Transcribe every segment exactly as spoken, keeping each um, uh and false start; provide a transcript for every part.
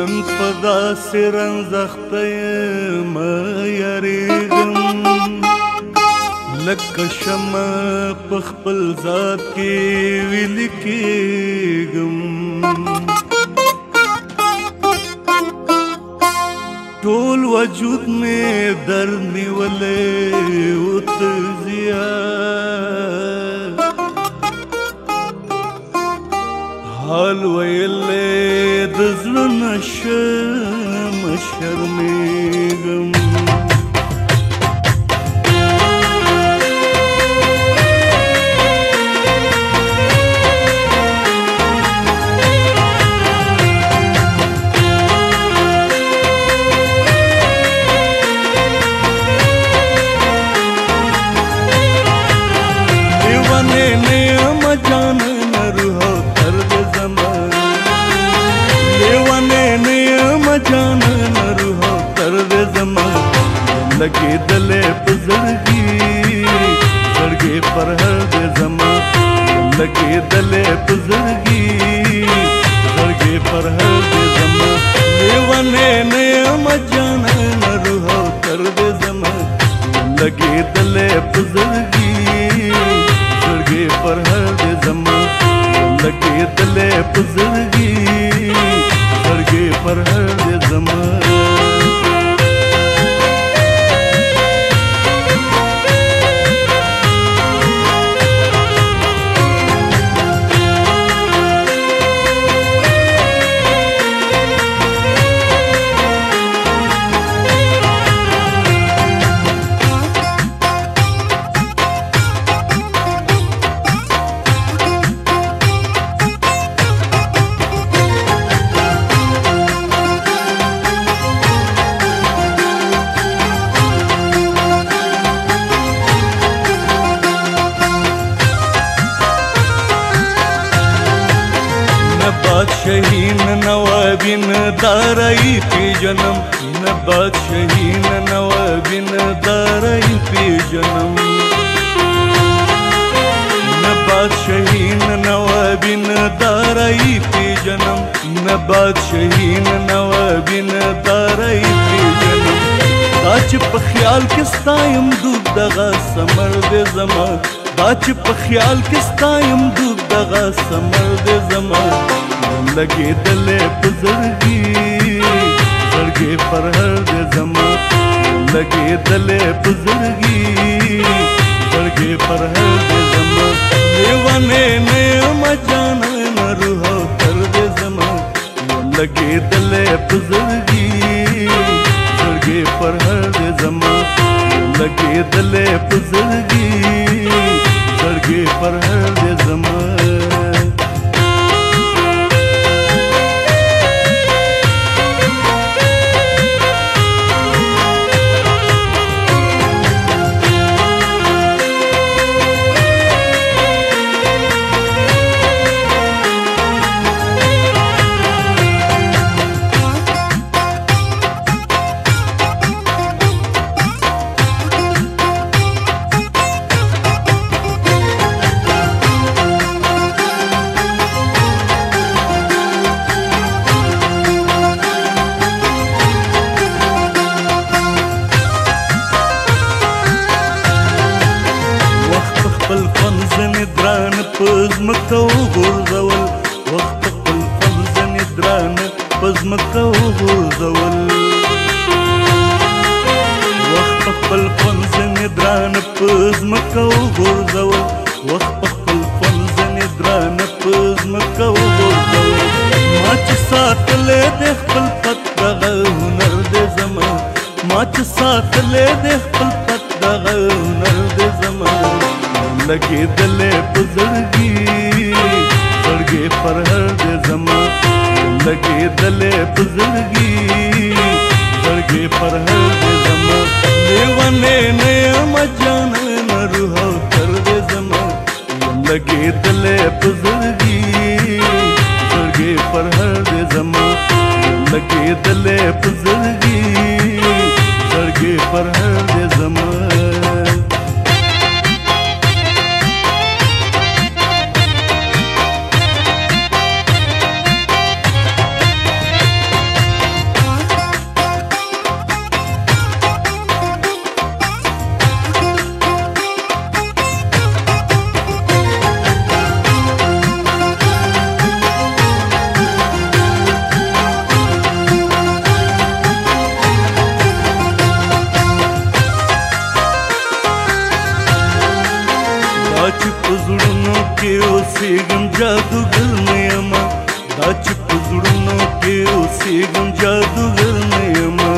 نن په داسې رنځخته یم یریږم لکه شمع په خپل ذات کې ویلې کېږم ټول وجود مې درد نیولی ورته زیات حال ویلی د زړه نه شمه شرمېږم لګېدلې په زړګي زړګي پر هر دې زما لګېدلې په زړګي زړګي پر هر دې زما لیونې نه یم جانانه روح تر دې زما لګېدلې په زړګي زړګي پر هر دې زما لګېدلې په زړګي زړګي پر هر دې زما بادشاہین نوابین دارئی پی جنم न बादशाही न नवाबी न दाराई पे जन्म न बादशाही न नवाबी न दाराई पे जन्म न बादशाही न नवाबी न दाराई पे जन्म दाच په خیال کې ستایم دوب دغه سمر دې زما दाच په خیال کې ستایم دوب دغه سمر دې زما لګېدلې په زړګي زړګي پر هر دې زما لګېدلې په زړګي زړګي پر هر دې زما لیوانې نه یم جانانه روح تر دې زما لګېدلې په زړګي زړګي پر هر دې زما لګېدلې په زړګي زړګي پر هر دې زما پزمکه وغورځول وخت خپل فلزنې درانه پزمکه وغورځول وخت خپل فلزنې درانه پزمکه وغورځول وخت خپل فلزنې درانه پزمکه وغورځول ما چې ساتلې د خپل پت دغه هنر دې زما ما چې ساتلې د خپل پت دغه هنر دې زما لګېدلې په زړګي زړګي پر هر دې زما لګېدلې په زړګي زړګي پر هر دې زما لیوانې نه یم جانانه روح تر دې زما لګېدلې په زړګي زړګي پر هر دې زما لګېدلې په زړګي زړګي پر هر دې زما اوسېږم جادوګر نه یمه دا چې په زړونو کې اوسېږم جادوګر نه یمه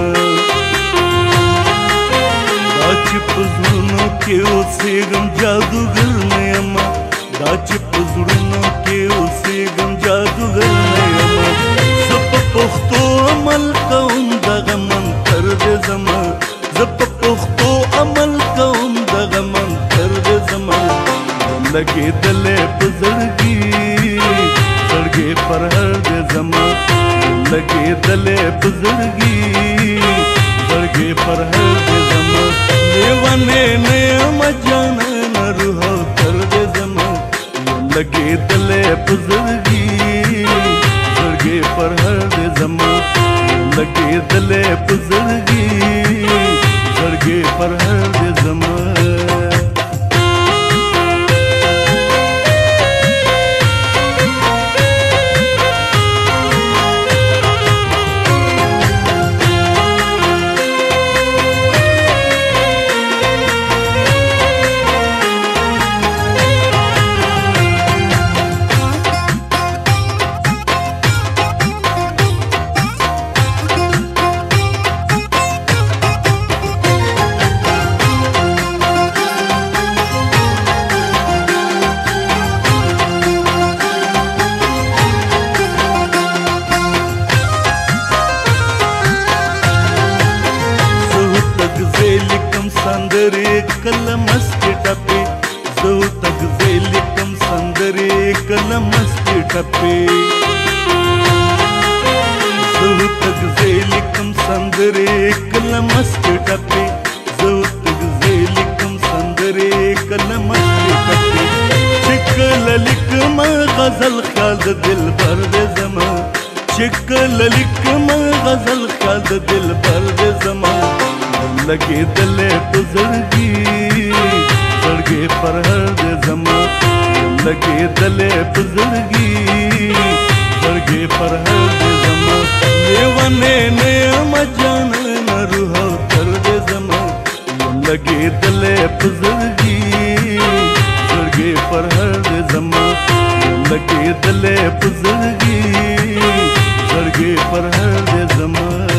دا چې په زړونو کې اوسېږم جادوګر نه یمه دا چې په زړونو کې اوسېږم جادوګر نه یمه زه په پښتو عمل کوم دغه منتر دی زما زه په پښتو عمل کوم دغه منتر دی زما لګېدلی په زړګي زړګې پر هر دی زما لګېدلی په زړګي زړګې پر هر دی زما لیونی نه یمه جانانه روح او تر دی زما لګېدلی په زړګي زړګې پر هر دی زما لګېدلی په زړګي زړګې پر هر دی زما سندرې کله مستې ټپې زه تګزې لیکم سندرې کله مستې ټپې زه تګزې لیکم سندرې کله مستې ټپې زه تګزې لیکم سندرې کله مستې ټپې چې کله لیکم غزل خیال د دلبر دی زما چې کله لیکم غزل خیال د دلبر دی زما لګېدلی په زړګي زړګې پر هر دی زما لګېدلی په زړګي زړګې پر هر دی زما لیونی نه یمه جانانه روح او تر دی زما لګېدلی په زړګي زړګې پر هر دی زما لګېدلی په زړګي زړګې پر هر دی زما